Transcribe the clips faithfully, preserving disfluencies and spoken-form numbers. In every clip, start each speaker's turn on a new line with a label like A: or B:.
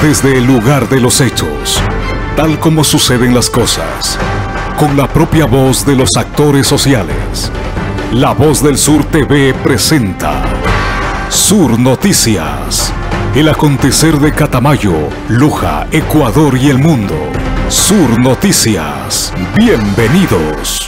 A: desde el lugar de los hechos, tal como suceden las cosas, con la propia voz de los actores sociales. La Voz del Sur T V presenta Sur Noticias, el acontecer de Catamayo, Loja, Ecuador y el mundo. Sur Noticias, bienvenidos.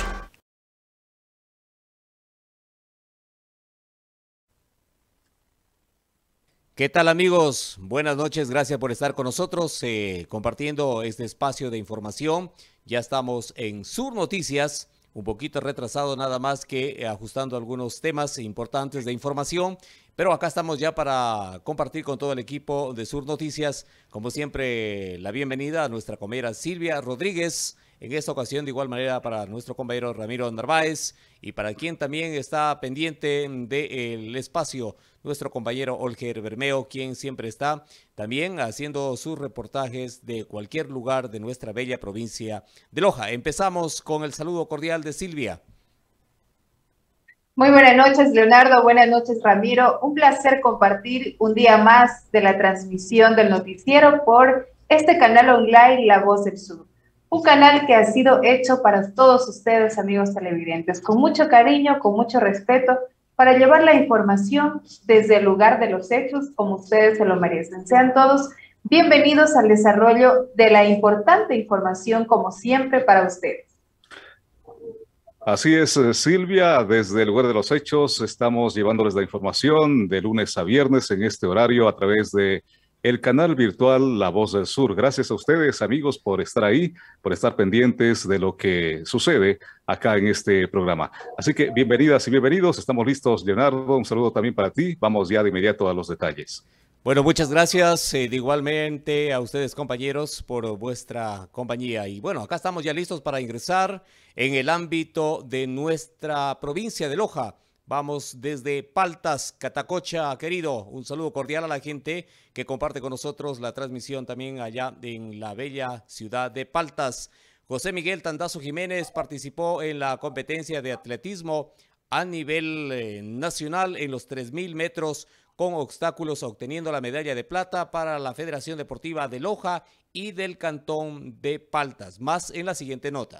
B: ¿Qué tal, amigos? Buenas noches, gracias por estar con nosotros eh, compartiendo este espacio de información. Ya estamos en Sur Noticias, un poquito retrasado nada más que eh, ajustando algunos temas importantes de información, pero acá estamos ya para compartir con todo el equipo de Sur Noticias. Como siempre, la bienvenida a nuestra compañera Silvia Rodríguez, en esta ocasión de igual manera para nuestro compañero Ramiro Narváez y para quien también está pendiente del espacio, nuestro compañero Olger Bermeo, quien siempre está también haciendo sus reportajes de cualquier lugar de nuestra bella provincia de Loja. Empezamos con el saludo cordial de Silvia.
C: Muy buenas noches, Leonardo. Buenas noches, Ramiro. Un placer compartir un día más de la transmisión del noticiero por este canal online La Voz del Sur. Un canal que ha sido hecho para todos ustedes, amigos televidentes, con mucho cariño, con mucho respeto, para llevar la información desde el lugar de los hechos, como ustedes se lo merecen. Sean todos bienvenidos al desarrollo de la importante información, como siempre, para ustedes.
D: Así es, Silvia, desde el lugar de los hechos estamos llevándoles la información de lunes a viernes en este horario a través de el canal virtual La Voz del Sur. Gracias a ustedes, amigos, por estar ahí, por estar pendientes de lo que sucede acá en este programa. Así que bienvenidas y bienvenidos. Estamos listos, Leonardo. Un saludo también para ti. Vamos ya de inmediato a los detalles.
B: Bueno, muchas gracias eh, de igualmente a ustedes, compañeros, por vuestra compañía. Y bueno, acá estamos ya listos para ingresar en el ámbito de nuestra provincia de Loja. Vamos desde Paltas, Catacocha, querido. Un saludo cordial a la gente que comparte con nosotros la transmisión también allá en la bella ciudad de Paltas. José Miguel Tandazo Jiménez participó en la competencia de atletismo a nivel eh, nacional en los tres mil metros con obstáculos, obteniendo la medalla de plata para la Federación Deportiva de Loja y del Cantón de Paltas. Más en la siguiente nota.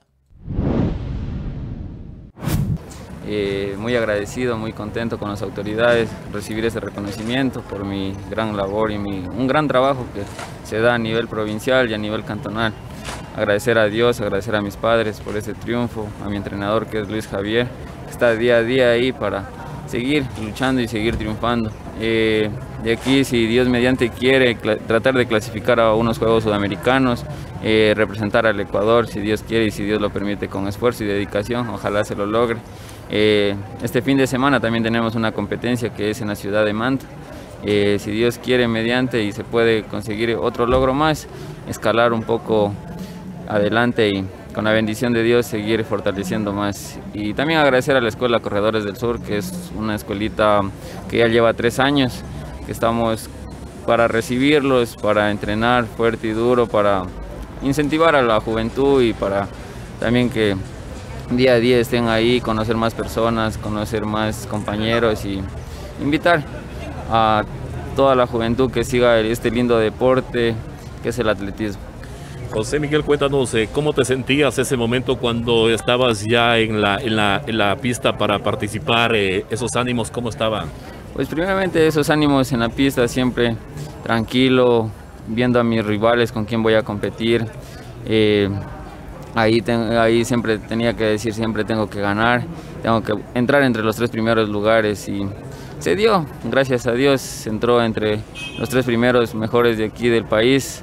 E: Eh, muy agradecido, muy contento con las autoridades, recibir ese reconocimiento por mi gran labor y mi, un gran trabajo que se da a nivel provincial y a nivel cantonal. Agradecer a Dios, agradecer a mis padres por ese triunfo, a mi entrenador que es Luis Javier, que está día a día ahí para seguir luchando y seguir triunfando. Eh, de aquí, si Dios mediante quiere, tratar de clasificar a unos Juegos Sudamericanos, eh, representar al Ecuador, si Dios quiere y si Dios lo permite, con esfuerzo y dedicación, ojalá se lo logre. Eh, este fin de semana también tenemos una competencia que es en la ciudad de Manta. Eh, si Dios quiere mediante y se puede conseguir otro logro más, escalar un poco adelante y con la bendición de Dios seguir fortaleciendo más. Y también agradecer a la Escuela Corredores del Sur, que es una escuelita que ya lleva tres años, que estamos para recibirlos, para entrenar fuerte y duro, para incentivar a la juventud y para también que día a día estén ahí, conocer más personas, conocer más compañeros y invitar a toda la juventud que siga este lindo deporte que es el atletismo.
F: José Miguel, cuéntanos, eh, ¿cómo te sentías ese momento cuando estabas ya en la, en la, en la pista para participar? Eh, ¿Esos ánimos cómo estaban?
E: Pues primeramente esos ánimos en la pista, siempre tranquilo, viendo a mis rivales con quién voy a competir. Eh, Ahí, ten, ahí siempre tenía que decir, siempre tengo que ganar, tengo que entrar entre los tres primeros lugares y se dio, gracias a Dios, se entró entre los tres primeros mejores de aquí del país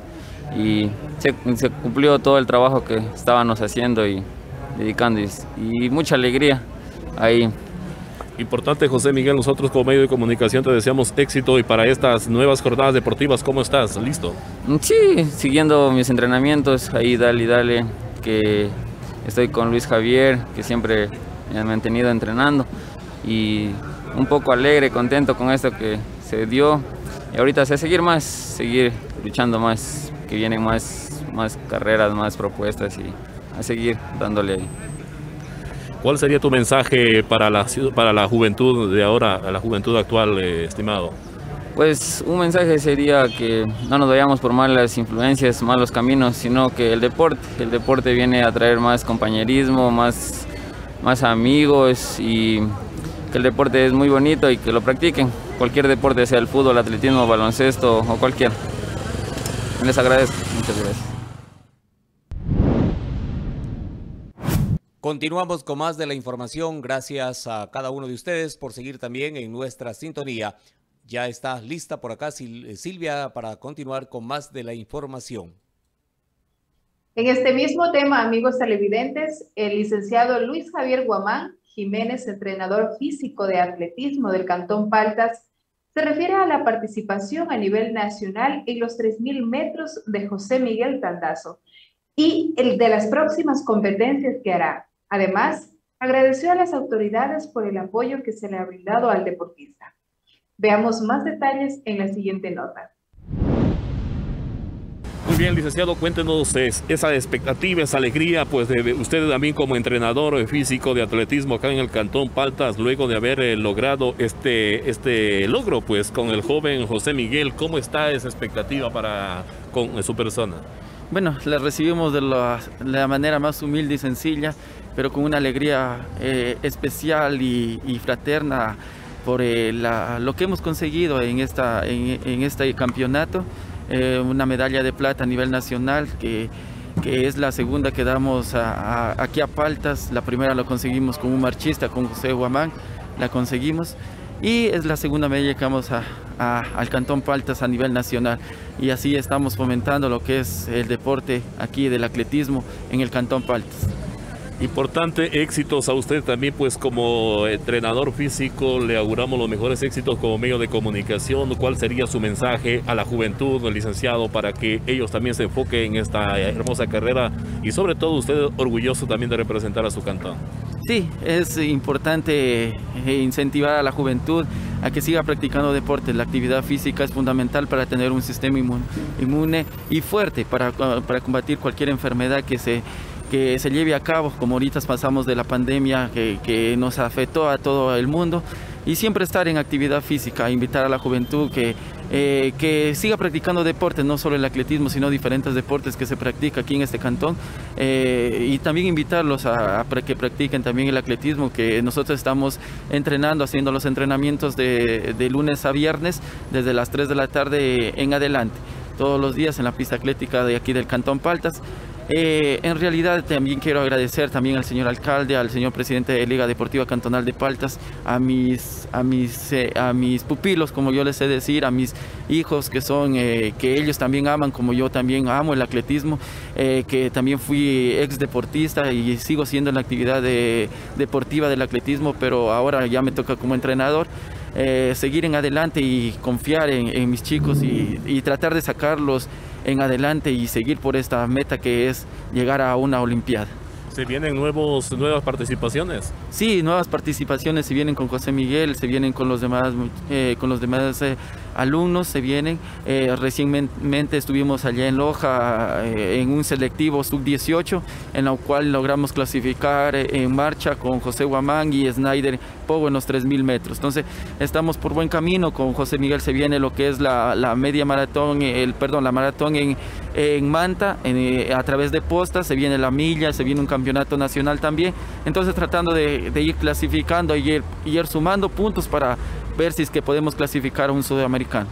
E: y se, se cumplió todo el trabajo que estábamos haciendo y dedicando y, y mucha alegría ahí.
F: Importante, José Miguel, nosotros como medio de comunicación te deseamos éxito y para estas nuevas jornadas deportivas, ¿cómo estás? ¿Listo?
E: Sí, siguiendo mis entrenamientos, ahí dale y dale. Que estoy con Luis Javier, que siempre me ha mantenido entrenando y un poco alegre, contento con esto que se dio y ahorita sé seguir más, seguir luchando más, que vienen más, más carreras, más propuestas y a seguir dándole ahí.
F: ¿Cuál sería tu mensaje para la, para la juventud de ahora, a la juventud actual, eh, estimado?
E: Pues un mensaje sería que no nos vayamos por malas influencias, malos caminos, sino que el deporte, el deporte viene a traer más compañerismo, más, más amigos, y que el deporte es muy bonito y que lo practiquen. Cualquier deporte, sea el fútbol, atletismo, baloncesto o cualquier. Les agradezco. Muchas gracias.
B: Continuamos con más de la información. Gracias a cada uno de ustedes por seguir también en nuestra sintonía. Ya está lista por acá Silvia para continuar con más de la información.
C: En este mismo tema, amigos televidentes, el licenciado Luis Javier Guamán Jiménez, entrenador físico de atletismo del Cantón Paltas, se refiere a la participación a nivel nacional en los tres mil metros de José Miguel Tandazo y el de las próximas competencias que hará. Además, agradeció a las autoridades por el apoyo que se le ha brindado al deportista. Veamos más detalles en la siguiente nota.
F: Muy bien, licenciado, cuéntenos es, esa expectativa, esa alegría, pues de usted también como entrenador físico de atletismo acá en el Cantón Paltas, luego de haber eh, logrado este, este logro, pues con el joven José Miguel. ¿Cómo está esa expectativa para con eh, su persona?
G: Bueno, la recibimos de la, de la manera más humilde y sencilla, pero con una alegría eh, especial y, y fraterna por eh, la, lo que hemos conseguido en, esta, en, en este campeonato. Eh, una medalla de plata a nivel nacional, que, que es la segunda que damos a, a, aquí a Paltas. La primera lo conseguimos con un marchista, con José Guamán, la conseguimos. Y es la segunda medalla que vamos a, a, al Cantón Paltas a nivel nacional. Y así estamos fomentando lo que es el deporte aquí del atletismo en el Cantón Paltas.
F: Importante, éxitos a usted también, pues como entrenador físico, le auguramos los mejores éxitos como medio de comunicación. ¿Cuál sería su mensaje a la juventud, licenciado, para que ellos también se enfoquen en esta hermosa carrera y sobre todo usted orgulloso también de representar a su cantón?
G: Sí, es importante incentivar a la juventud a que siga practicando deporte. La actividad física es fundamental para tener un sistema inmune, inmune y fuerte para, para combatir cualquier enfermedad que se que se lleve a cabo, como ahorita pasamos de la pandemia que, que nos afectó a todo el mundo, y siempre estar en actividad física, invitar a la juventud que, eh, que siga practicando deportes, no solo el atletismo, sino diferentes deportes que se practica aquí en este cantón, eh, y también invitarlos a, a que practiquen también el atletismo, que nosotros estamos entrenando, haciendo los entrenamientos de, de lunes a viernes, desde las tres de la tarde en adelante, todos los días en la pista atlética de aquí del Cantón Paltas. Eh, en realidad también quiero agradecer también al señor alcalde, al señor presidente de Liga Deportiva Cantonal de Paltas, a mis, a mis, eh, a mis pupilos, como yo les sé decir, a mis hijos que son, eh, que ellos también aman, como yo también amo el atletismo, eh, que también fui ex deportista y sigo siendo en la actividad de, deportiva del atletismo, pero ahora ya me toca como entrenador. Eh, seguir en adelante y confiar en, en mis chicos y, y tratar de sacarlos en adelante y seguir por esta meta que es llegar a una olimpiada.
F: ¿Se vienen nuevos, nuevas participaciones?
G: Sí, nuevas participaciones se vienen con José Miguel, se vienen con los demás, eh, con los demás eh, alumnos, se vienen. Eh, recientemente estuvimos allá en Loja eh, en un selectivo sub dieciocho, en el cual logramos clasificar eh, en marcha con José Guamán y Snyder Pogo en los tres mil metros. Entonces estamos por buen camino. Con José Miguel se viene lo que es la, la media maratón, el, perdón, la maratón en, en Manta, en, a través de postas, se viene la milla, se viene un campeonato nacional también. Entonces tratando de, de ir clasificando y ir, y ir sumando puntos para ver si es que podemos clasificar a un sudamericano.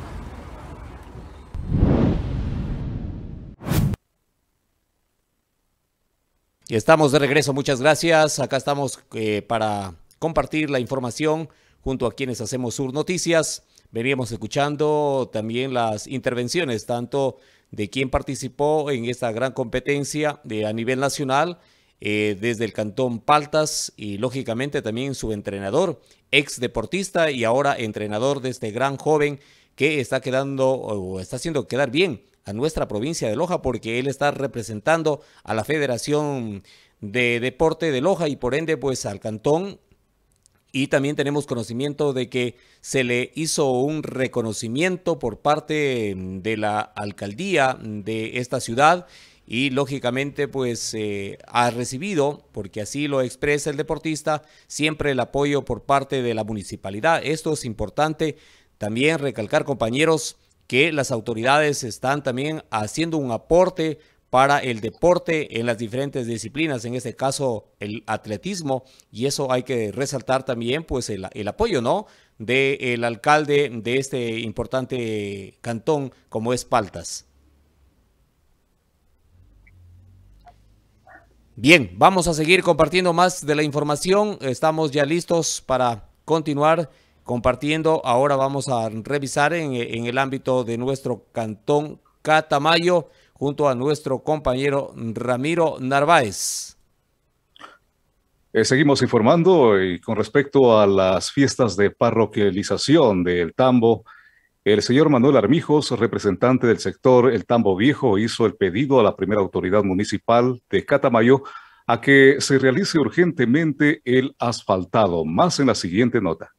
B: Y estamos de regreso, muchas gracias. Acá estamos eh, para compartir la información junto a quienes hacemos Sur Noticias. Veníamos escuchando también las intervenciones, tanto de quien participó en esta gran competencia de, a nivel nacional, eh, desde el Cantón Paltas, y lógicamente también su entrenador, ex deportista y ahora entrenador de este gran joven que está quedando o está haciendo quedar bien a nuestra provincia de Loja, porque él está representando a la Federación de Deporte de Loja y por ende pues al cantón. Y también tenemos conocimiento de que se le hizo un reconocimiento por parte de la alcaldía de esta ciudad y lógicamente pues eh, ha recibido, porque así lo expresa el deportista, siempre el apoyo por parte de la municipalidad. Esto es importante también recalcar, compañeros, que las autoridades están también haciendo un aporte para el deporte en las diferentes disciplinas, en este caso el atletismo, y eso hay que resaltar también pues el, el apoyo, ¿no?, del alcalde de este importante cantón como es Paltas. Bien, vamos a seguir compartiendo más de la información, estamos ya listos para continuar compartiendo. Ahora vamos a revisar en, en el ámbito de nuestro cantón Catamayo, junto a nuestro compañero Ramiro Narváez.
D: Eh, seguimos informando y con respecto a las fiestas de parroquialización del Tambo, el señor Manuel Armijos, representante del sector El Tambo Viejo, hizo el pedido a la primera autoridad municipal de Catamayo a que se realice urgentemente el asfaltado. Más en la siguiente nota.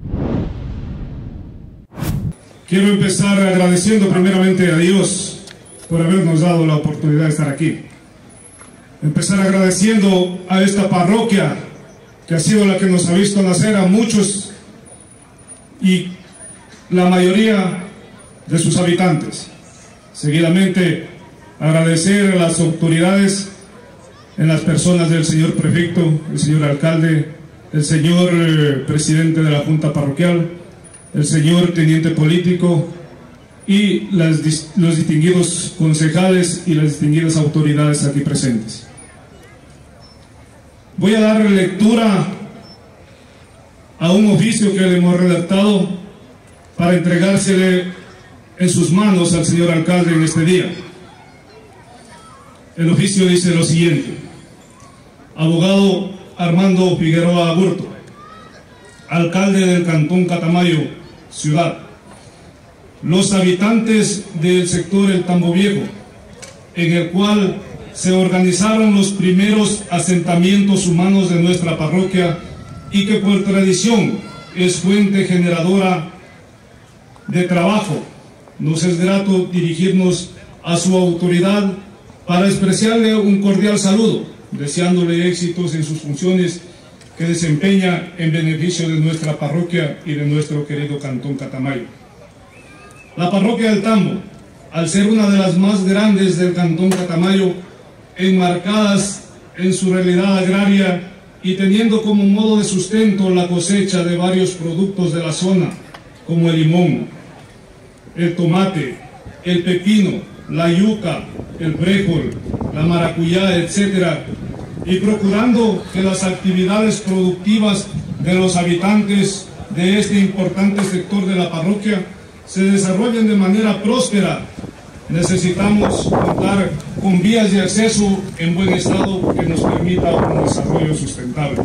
H: Quiero empezar agradeciendo primeramente a Dios por habernos dado la oportunidad de estar aquí. Empezar agradeciendo a esta parroquia que ha sido la que nos ha visto nacer a muchos y la mayoría de sus habitantes. Seguidamente agradecer a las autoridades en las personas del señor prefecto, el señor alcalde, el señor eh, presidente de la Junta Parroquial, el señor teniente político y las, los distinguidos concejales y las distinguidas autoridades aquí presentes. Voy a dar lectura a un oficio que le hemos redactado para entregársele en sus manos al señor alcalde en este día. El oficio dice lo siguiente: abogado Armando Figueroa Agurto, alcalde del cantón Catamayo, ciudad. Los habitantes del sector El Tambo Viejo, en el cual se organizaron los primeros asentamientos humanos de nuestra parroquia y que por tradición es fuente generadora de trabajo, nos es grato dirigirnos a su autoridad para expresarle un cordial saludo, deseándole éxitos en sus funciones que desempeña en beneficio de nuestra parroquia y de nuestro querido cantón Catamayo. La parroquia del Tambo, al ser una de las más grandes del cantón Catamayo, enmarcadas en su realidad agraria y teniendo como modo de sustento la cosecha de varios productos de la zona, como el limón, el tomate, el pepino, la yuca, el frijol, la maracuyá, etcétera, y procurando que las actividades productivas de los habitantes de este importante sector de la parroquia se desarrollen de manera próspera, necesitamos contar con vías de acceso en buen estado que nos permita un desarrollo sustentable.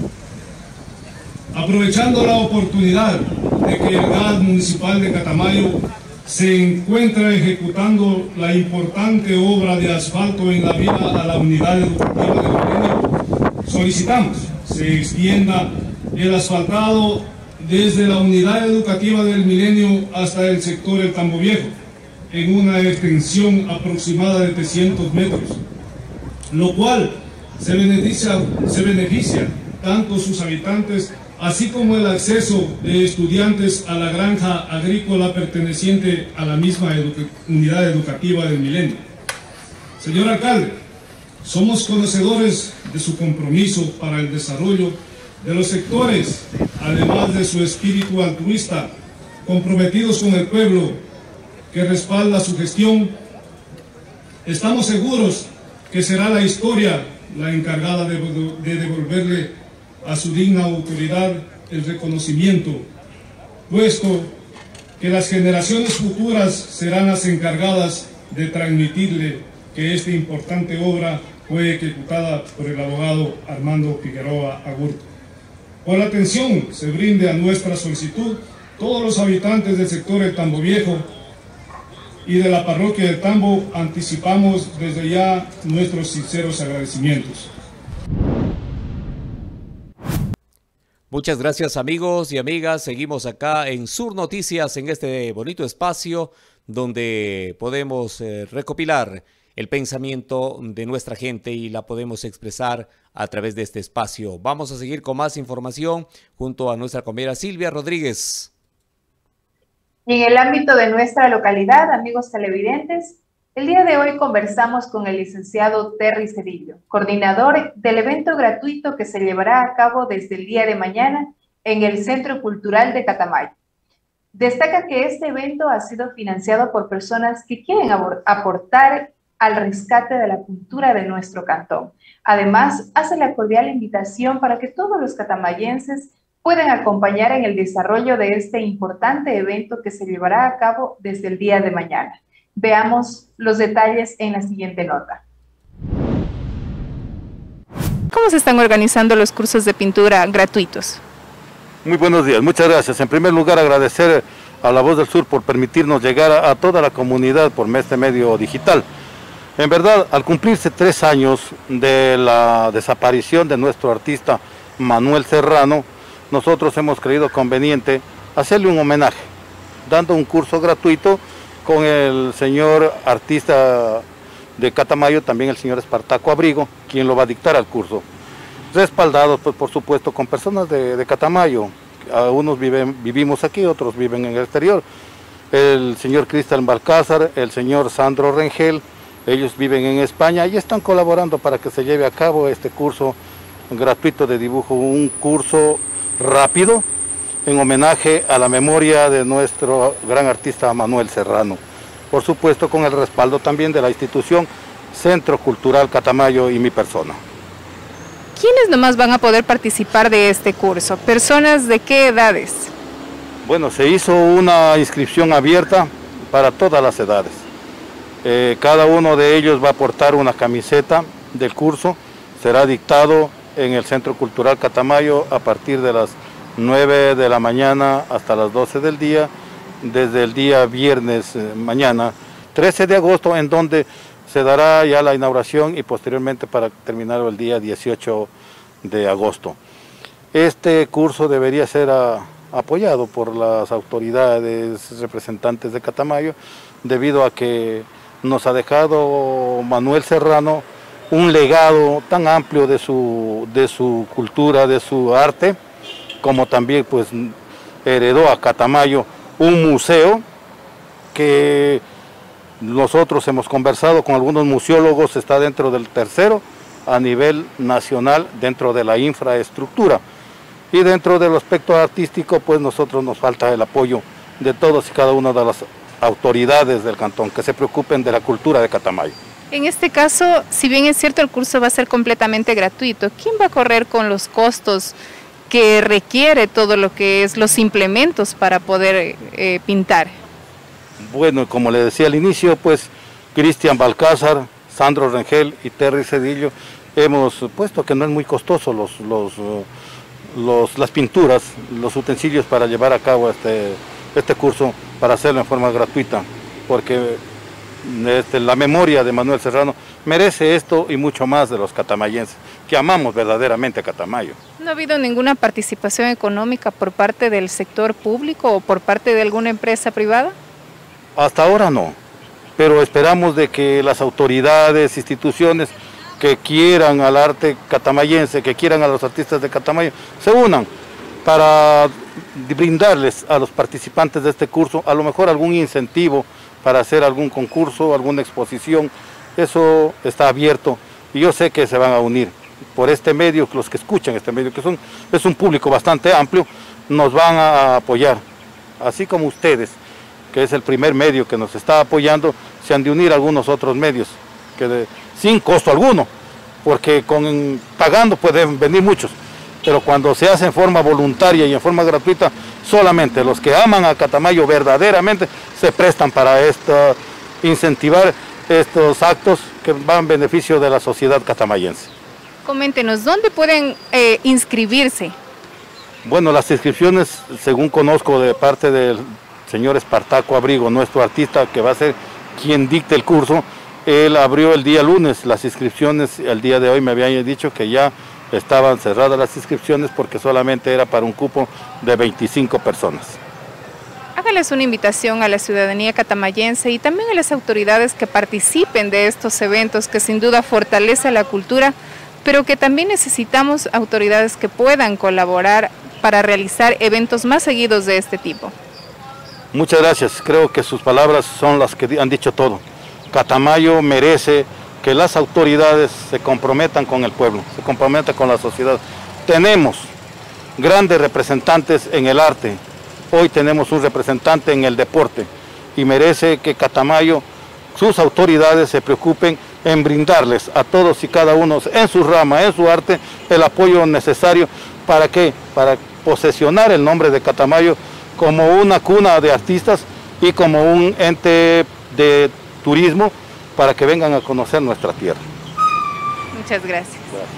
H: Aprovechando la oportunidad de que el G A D municipal de Catamayo se encuentra ejecutando la importante obra de asfalto en la vía a la unidad educativa del Milenio, solicitamos se extienda el asfaltado desde la unidad educativa del Milenio hasta el sector El Tambo Viejo, en una extensión aproximada de trescientos metros, lo cual se beneficia, se beneficia tanto sus habitantes así como el acceso de estudiantes a la granja agrícola perteneciente a la misma educa unidad educativa del Milenio. Señor alcalde, somos conocedores de su compromiso para el desarrollo de los sectores, además de su espíritu altruista, comprometidos con el pueblo que respalda su gestión. Estamos seguros que será la historia la encargada de, de devolverle a su digna autoridad el reconocimiento, puesto que las generaciones futuras serán las encargadas de transmitirle que esta importante obra fue ejecutada por el abogado Armando Figueroa Agurto. Por la atención se brinde a nuestra solicitud, todos los habitantes del sector El Tambo Viejo y de la parroquia del Tambo anticipamos desde ya nuestros sinceros agradecimientos.
B: Muchas gracias, amigos y amigas. Seguimos acá en Sur Noticias, en este bonito espacio donde podemos eh, recopilar el pensamiento de nuestra gente y la podemos expresar a través de este espacio. Vamos a seguir con más información junto a nuestra compañera Silvia Rodríguez.
C: Y en el ámbito de nuestra localidad, amigos televidentes, el día de hoy conversamos con el licenciado Terry Cedillo, coordinador del evento gratuito que se llevará a cabo desde el día de mañana en el Centro Cultural de Catamayo. Destaca que este evento ha sido financiado por personas que quieren aportar al rescate de la cultura de nuestro cantón. Además, hace la cordial invitación para que todos los catamayenses puedan acompañar en el desarrollo de este importante evento que se llevará a cabo desde el día de mañana. Veamos los detalles en la siguiente nota.
I: ¿Cómo se están organizando los cursos de pintura gratuitos?
J: Muy buenos días, muchas gracias. En primer lugar, agradecer a La Voz del Sur por permitirnos llegar a, a toda la comunidad por este medio digital. En verdad, al cumplirse tres años de la desaparición de nuestro artista Manuel Serrano, nosotros hemos creído conveniente hacerle un homenaje, dando un curso gratuito con el señor artista de Catamayo, también el señor Espartaco Abrigo, quien lo va a dictar al curso. Respaldados, pues, por supuesto, con personas de, de Catamayo. Algunos viven, vivimos aquí, otros viven en el exterior. El señor Cristian Balcázar, el señor Sandro Rengel, ellos viven en España y están colaborando para que se lleve a cabo este curso gratuito de dibujo, un curso rápido, en homenaje a la memoria de nuestro gran artista Manuel Serrano. Por supuesto, con el respaldo también de la institución Centro Cultural Catamayo y mi persona.
I: ¿Quiénes nomás van a poder participar de este curso? ¿Personas de qué edades?
J: Bueno, se hizo una inscripción abierta para todas las edades. Eh, cada uno de ellos va a portar una camiseta del curso, será dictado en el Centro Cultural Catamayo a partir de las nueve de la mañana hasta las doce del día, desde el día viernes eh, mañana, trece de agosto, en donde se dará ya la inauguración y posteriormente para terminar el día dieciocho de agosto. Este curso debería ser a, apoyado por las autoridades representantes de Catamayo, debido a que nos ha dejado Manuel Serrano un legado tan amplio de su, de su cultura, de su arte, como también pues heredó a Catamayo un museo que nosotros hemos conversado con algunos museólogos, está dentro del tercero a nivel nacional dentro de la infraestructura. Y dentro del aspecto artístico, pues nosotros nos falta el apoyo de todos y cada una de las autoridades del cantón que se preocupen de la cultura de Catamayo.
I: En este caso, si bien es cierto el curso va a ser completamente gratuito, ¿quién va a correr con los costos que requiere todo lo que es los implementos para poder eh, pintar?
J: Bueno, como le decía al inicio, pues Cristian Balcázar, Sandro Rengel y Terry Cedillo hemos puesto que no es muy costoso los, los, los, las pinturas, los utensilios para llevar a cabo este, este curso, para hacerlo en forma gratuita, porque este, la memoria de Manuel Serrano merece esto y mucho más de los catamayenses, que amamos verdaderamente a Catamayo.
I: ¿No ha habido ninguna participación económica por parte del sector público o por parte de alguna empresa privada?
J: Hasta ahora no, pero esperamos de que las autoridades, instituciones que quieran al arte catamayense, que quieran a los artistas de Catamayo, se unan para brindarles a los participantes de este curso a lo mejor algún incentivo para hacer algún concurso, alguna exposición. Eso está abierto y yo sé que se van a unir por este medio, los que escuchan este medio, que son, es un público bastante amplio, nos van a apoyar, así como ustedes, que es el primer medio que nos está apoyando, se han de unir algunos otros medios, que de, sin costo alguno, porque con, pagando pueden venir muchos, pero cuando se hace en forma voluntaria y en forma gratuita, solamente los que aman a Catamayo verdaderamente se prestan para esto, incentivar estos actos que van en beneficio de la sociedad catamayense.
I: Coméntenos, ¿dónde pueden eh, inscribirse?
J: Bueno, las inscripciones, según conozco de parte del señor Espartaco Abrigo, nuestro artista que va a ser quien dicte el curso, él abrió el día lunes las inscripciones, el día de hoy me habían dicho que ya estaban cerradas las inscripciones porque solamente era para un cupo de veinticinco personas.
I: Hágales una invitación a la ciudadanía catamayense y también a las autoridades que participen de estos eventos que sin duda fortalece la cultura, pero que también necesitamos autoridades que puedan colaborar para realizar eventos más seguidos de este tipo.
J: Muchas gracias, creo que sus palabras son las que han dicho todo. Catamayo merece que las autoridades se comprometan con el pueblo, se comprometan con la sociedad. Tenemos grandes representantes en el arte, hoy tenemos un representante en el deporte y merece que Catamayo, sus autoridades se preocupen en brindarles a todos y cada uno en su rama, en su arte, el apoyo necesario para que, para posesionar el nombre de Catamayo como una cuna de artistas y como un ente de turismo para que vengan a conocer nuestra tierra.
I: Muchas gracias.
J: Gracias.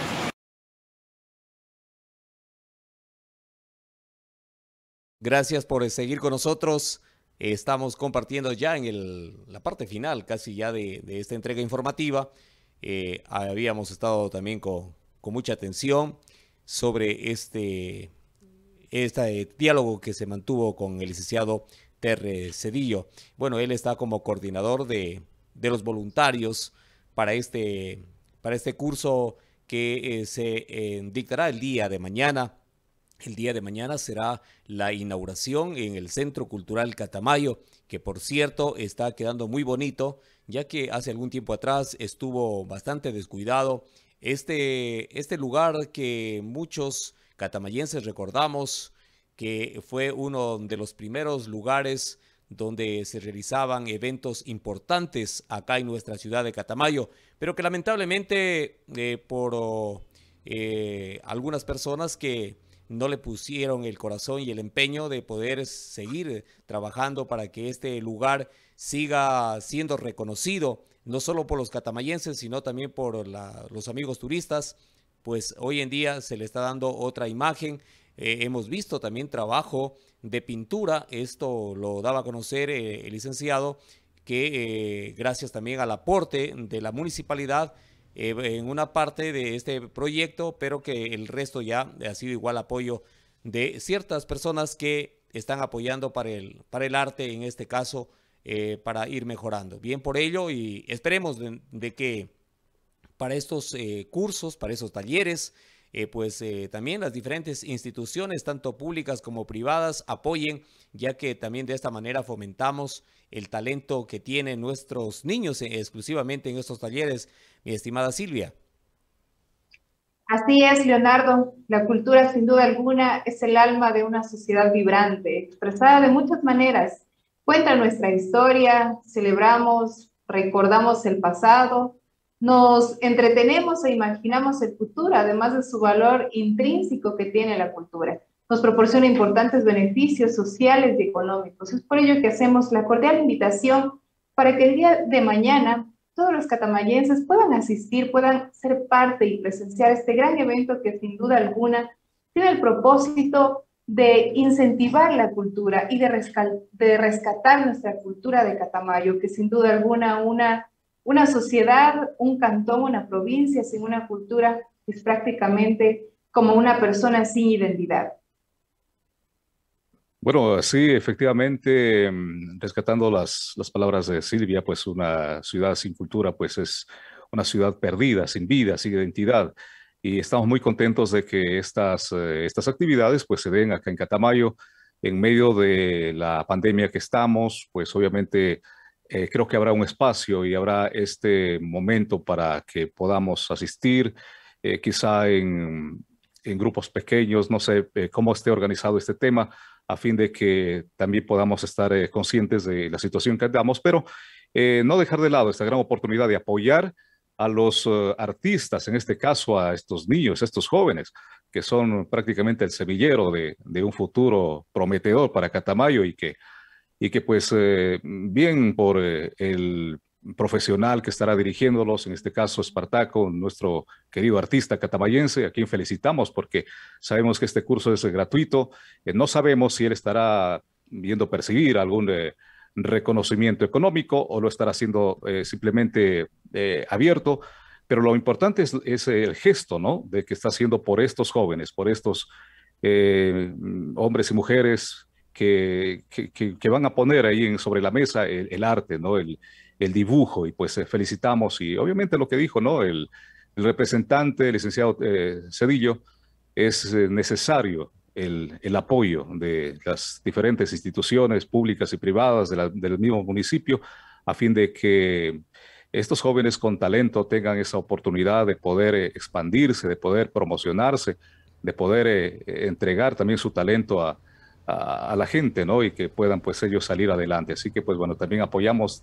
B: Gracias por seguir con nosotros. Estamos compartiendo ya en el, la parte final casi ya de, de esta entrega informativa. Eh, habíamos estado también con, con mucha atención sobre este, este diálogo que se mantuvo con el licenciado Terry Cedillo. Bueno, él está como coordinador de, de los voluntarios para este, para este curso que eh, se eh, dictará el día de mañana. El día de mañana será la inauguración en el Centro Cultural Catamayo, que por cierto está quedando muy bonito, ya que hace algún tiempo atrás estuvo bastante descuidado. Este, este lugar que muchos catamayenses recordamos que fue uno de los primeros lugares donde se realizaban eventos importantes acá en nuestra ciudad de Catamayo, pero que lamentablemente eh, por eh, algunas personas que no le pusieron el corazón y el empeño de poder seguir trabajando para que este lugar siga siendo reconocido, no solo por los catamayenses, sino también por la, los amigos turistas, pues hoy en día se le está dando otra imagen. Eh, hemos visto también trabajo de pintura, esto lo daba a conocer eh, el licenciado, que eh, gracias también al aporte de la municipalidad, Eh, en una parte de este proyecto, pero que el resto ya ha sido igual apoyo de ciertas personas que están apoyando para el, para el arte, en este caso, eh, para ir mejorando. Bien por ello, y esperemos de, de que para estos eh, cursos, para esos talleres, eh, pues eh, también las diferentes instituciones, tanto públicas como privadas, apoyen, ya que también de esta manera fomentamos el talento que tienen nuestros niños eh, exclusivamente en estos talleres, mi estimada Silvia.
C: Así es, Leonardo. La cultura, sin duda alguna, es el alma de una sociedad vibrante, expresada de muchas maneras. Cuenta nuestra historia, celebramos, recordamos el pasado, nos entretenemos e imaginamos el futuro, además de su valor intrínseco que tiene la cultura. Nos proporciona importantes beneficios sociales y económicos. Es por ello que hacemos la cordial invitación para que el día de mañana todos los catamayenses puedan asistir, puedan ser parte y presenciar este gran evento que sin duda alguna tiene el propósito de incentivar la cultura y de, rescal de rescatar nuestra cultura de Catamayo, que sin duda alguna una, una sociedad, un cantón, una provincia sin una cultura es prácticamente como una persona sin identidad.
D: Bueno, sí, efectivamente, rescatando las, las palabras de Silvia, pues una ciudad sin cultura, pues es una ciudad perdida, sin vida, sin identidad. Y estamos muy contentos de que estas, eh, estas actividades pues se den acá en Catamayo, en medio de la pandemia que estamos, pues obviamente eh, creo que habrá un espacio y habrá este momento para que podamos asistir, eh, quizá en, en grupos pequeños, no sé eh, cómo esté organizado este tema, a fin de que también podamos estar eh, conscientes de la situación que andamos, pero eh, no dejar de lado esta gran oportunidad de apoyar a los uh, artistas, en este caso a estos niños, estos jóvenes, que son prácticamente el semillero de, de un futuro prometedor para Catamayo y que, y que pues eh, bien por eh, el profesional que estará dirigiéndolos, en este caso Espartaco, nuestro querido artista catamayense, a quien felicitamos porque sabemos que este curso es gratuito. Eh, no sabemos si él estará viendo percibir algún eh, reconocimiento económico o lo estará haciendo eh, simplemente eh, abierto, pero lo importante es, es el gesto, ¿no?, de que está haciendo por estos jóvenes, por estos eh, hombres y mujeres que, que, que, que van a poner ahí en, sobre la mesa el, el arte, ¿no?, el, el dibujo, y pues eh, felicitamos, y obviamente lo que dijo, ¿no?, el, el representante, el licenciado eh, Cedillo, es eh, necesario el, el apoyo de las diferentes instituciones públicas y privadas de la, del mismo municipio, a fin de que estos jóvenes con talento tengan esa oportunidad de poder eh, expandirse, de poder promocionarse, de poder eh, entregar también su talento a, a, a la gente, ¿no? Y que puedan pues ellos salir adelante. Así que pues bueno, también apoyamos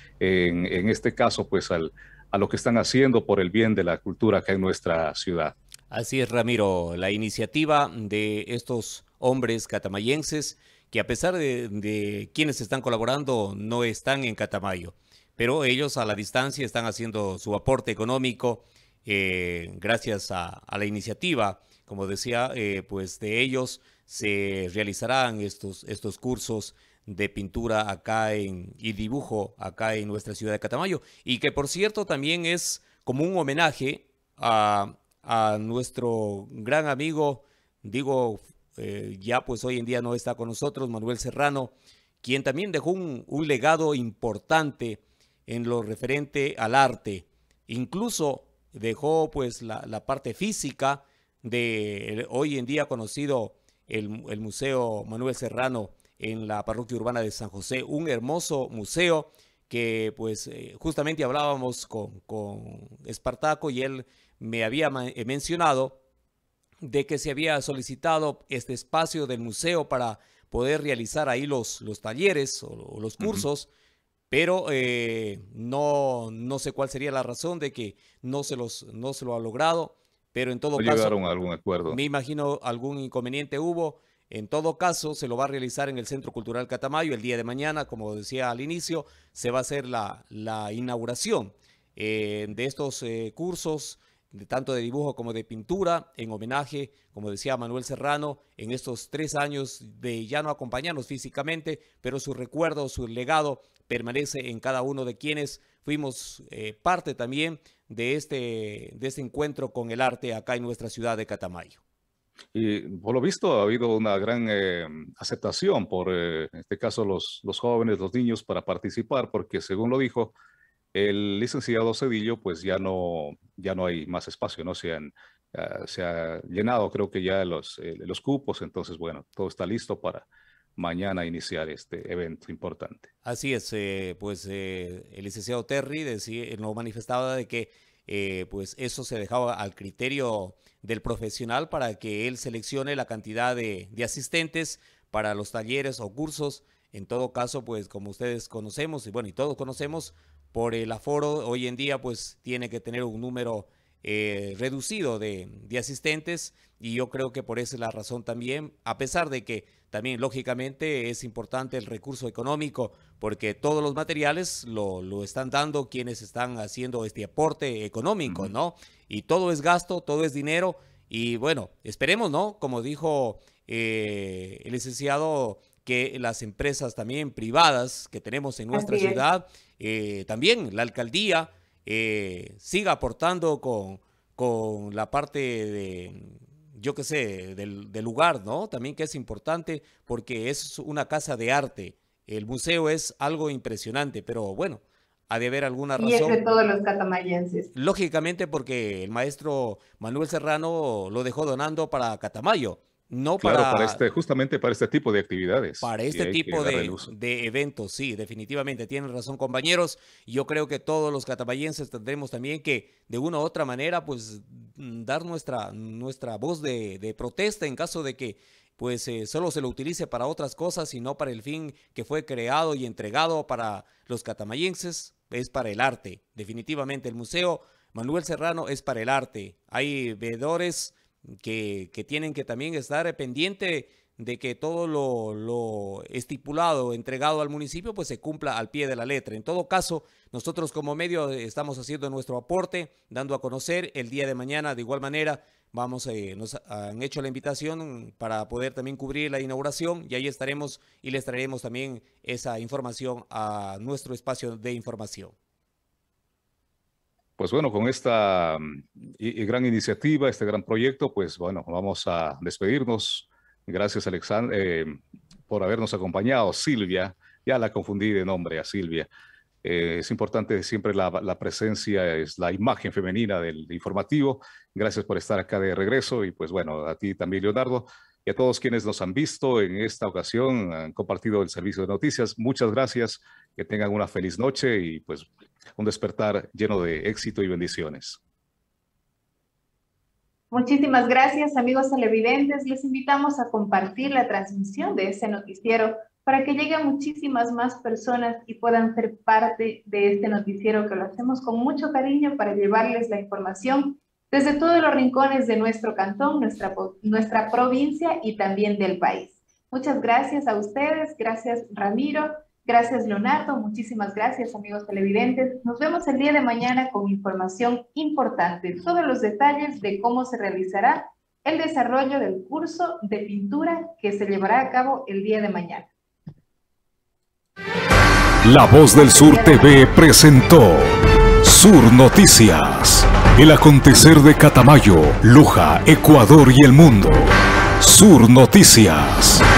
D: en, en este caso pues al, a lo que están haciendo por el bien de la cultura acá en nuestra ciudad.
B: Así es, Ramiro, la iniciativa de estos hombres catamayenses que a pesar de, de quienes están colaborando no están en Catamayo, pero ellos a la distancia están haciendo su aporte económico eh, gracias a, a la iniciativa. Como decía, eh, pues de ellos se realizarán estos, estos cursos de pintura acá en, y dibujo acá en nuestra ciudad de Catamayo, y que por cierto también es como un homenaje a, a nuestro gran amigo, digo, eh, ya pues hoy en día no está con nosotros, Manuel Serrano, quien también dejó un, un legado importante en lo referente al arte. Incluso dejó pues la, la parte física de el, hoy en día conocido el, el Museo Manuel Serrano en la parroquia urbana de San José, un hermoso museo que pues eh, justamente hablábamos con, con Espartaco y él me había mencionado de que se había solicitado este espacio del museo para poder realizar ahí los, los talleres o, o los cursos, uh-huh. pero eh, no, no sé cuál sería la razón de que no se, los, no se lo ha logrado, pero en todo
D: no
B: caso,
D: llegaron a algún acuerdo.
B: Me imagino algún inconveniente hubo. En todo caso, se lo va a realizar en el Centro Cultural Catamayo el día de mañana, como decía al inicio, se va a hacer la, la inauguración eh, de estos eh, cursos, de tanto de dibujo como de pintura, en homenaje, como decía Manuel Serrano, en estos tres años de ya no acompañarnos físicamente, pero su recuerdo, su legado permanece en cada uno de quienes fuimos eh, parte también de este, de este encuentro con el arte acá en nuestra ciudad de Catamayo.
D: Y por lo visto ha habido una gran eh, aceptación por, eh, en este caso, los, los jóvenes, los niños para participar, porque según lo dijo el licenciado Cedillo, pues ya no, ya no hay más espacio, ¿no? Se han, uh, se ha llenado, creo que ya los, eh, los cupos, entonces, bueno, todo está listo para mañana iniciar este evento importante.
B: Así es, eh, pues eh, el licenciado Terry decía, nos manifestaba de que eh, pues eso se dejaba al criterio del profesional para que él seleccione la cantidad de, de asistentes para los talleres o cursos. En todo caso, pues como ustedes conocemos, y bueno, y todos conocemos, por el aforo hoy en día pues tiene que tener un número eh, reducido de, de asistentes, y yo creo que por esa es la razón también, a pesar de que también lógicamente es importante el recurso económico, porque todos los materiales lo, lo están dando quienes están haciendo este aporte económico, uh-huh. ¿no? Y todo es gasto, todo es dinero, y bueno, esperemos, ¿no? Como dijo eh, el licenciado, que las empresas también privadas que tenemos en nuestra Así ciudad, eh, también la alcaldía, eh, siga aportando con, con la parte de, yo qué sé, del, del lugar, ¿no? También que es importante porque es una casa de arte. El museo es algo impresionante, pero bueno, ha de haber alguna razón.
C: Y es de todos los catamayenses.
B: Lógicamente porque el maestro Manuel Serrano lo dejó donando para Catamayo. No
D: claro,
B: para,
D: para este, justamente para este tipo de actividades.
B: Para este tipo de, de eventos, sí, definitivamente. Tienen razón, compañeros. Yo creo que todos los catamayenses tendremos también que, de una u otra manera, pues, dar nuestra, nuestra voz de, de protesta en caso de que, pues, eh, solo se lo utilice para otras cosas y no para el fin que fue creado y entregado para los catamayenses. Es para el arte. Definitivamente, el Museo Manuel Serrano es para el arte. Hay veedores Que, que tienen que también estar pendiente de que todo lo, lo estipulado, entregado al municipio, pues se cumpla al pie de la letra. En todo caso, nosotros como medio estamos haciendo nuestro aporte, dando a conocer el día de mañana. De igual manera, vamos, eh, nos han hecho la invitación para poder también cubrir la inauguración, y ahí estaremos y les traeremos también esa información a nuestro espacio de información.
D: Pues bueno, con esta y, y gran iniciativa, este gran proyecto, pues bueno, vamos a despedirnos. Gracias, Alexander, eh, por habernos acompañado. Silvia, ya la confundí de nombre a Silvia. Eh, es importante siempre la, la presencia, es la imagen femenina del informativo. Gracias por estar acá de regreso, y pues bueno, a ti también, Leonardo. y a todos quienes nos han visto en esta ocasión, han compartido el servicio de noticias. Muchas gracias, que tengan una feliz noche y pues un despertar lleno de éxito y bendiciones.
C: Muchísimas gracias, amigos televidentes. Les invitamos a compartir la transmisión de este noticiero para que lleguen muchísimas más personas y puedan ser parte de este noticiero que lo hacemos con mucho cariño para llevarles la información desde todos los rincones de nuestro cantón, nuestra, nuestra provincia y también del país. Muchas gracias a ustedes, gracias Ramiro, gracias Leonardo, muchísimas gracias amigos televidentes. Nos vemos el día de mañana con información importante, todos los detalles de cómo se realizará el desarrollo del curso de pintura que se llevará a cabo el día de mañana.
A: La Voz del Sur T V presentó Sur Noticias, el acontecer de Catamayo, Loja, Ecuador y el mundo. Sur Noticias.